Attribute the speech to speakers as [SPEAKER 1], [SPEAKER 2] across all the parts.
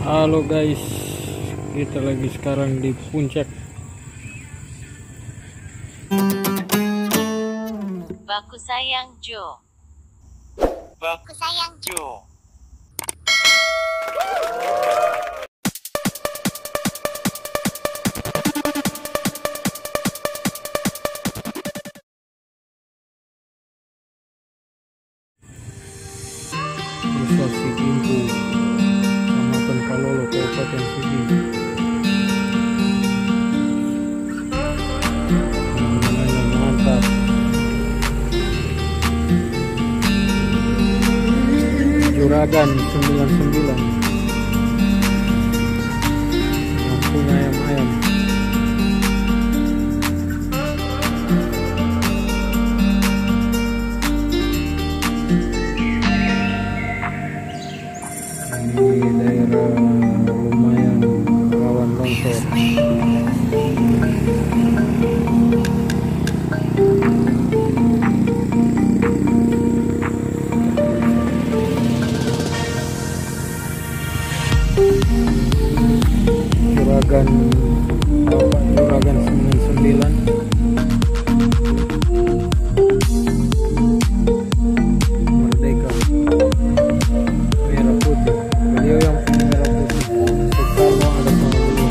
[SPEAKER 1] Halo guys, kita lagi sekarang di puncak.
[SPEAKER 2] Baku sayang Jo.
[SPEAKER 3] Baku sayang Jo.
[SPEAKER 1] Desa Sigimpu, Kecamatan Kalolo, Kabupaten Sigi. Pemandangannya mantap. Juragan 99 yang punya ayam-ayam. Ini daerah lumayan rawan longsor. Juragan Bapak Juragan 99 Merdeka merah putih. Beliau yang punya merah putih. Soekarno ada sama beliau.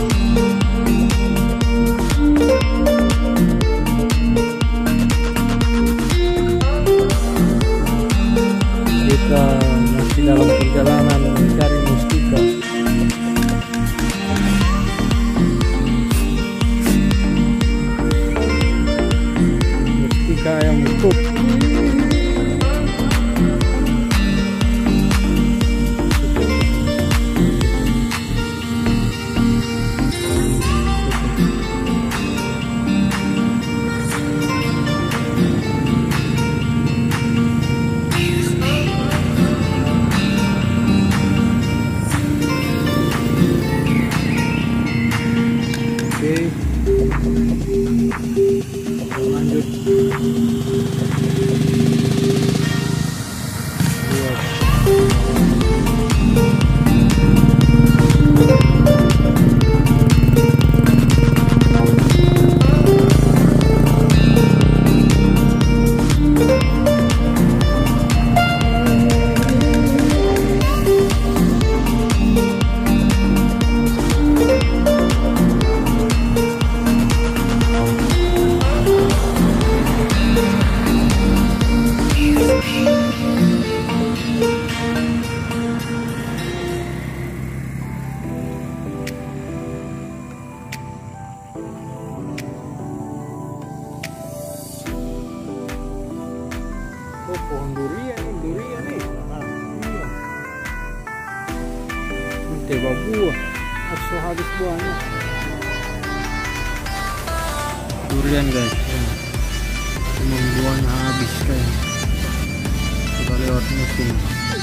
[SPEAKER 1] Kita masih dalam perjalanan mencari mustika. Mustika yang utuh. Oke, lanjut. Oh, pohon durian nih. Nah, iya. Teba buah, asal habis buahnya. Durian guys, emang buahnya habis guys. Kita lewat musim.